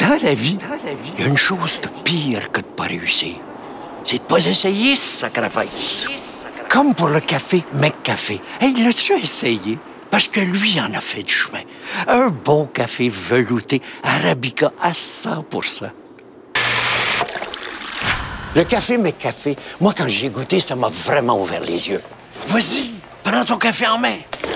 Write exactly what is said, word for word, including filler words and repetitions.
Dans la vie, il y a une chose de pire que de pas réussir. C'est de pas essayer ce sacrifice. Comme pour le café McCafé. Hey, l'as-tu essayé? Parce que lui en a fait du chemin. Un bon café velouté, arabica à cent pour cent. Le café McCafé, moi, quand j'y ai goûté, ça m'a vraiment ouvert les yeux. Vas-y, prends ton café en main.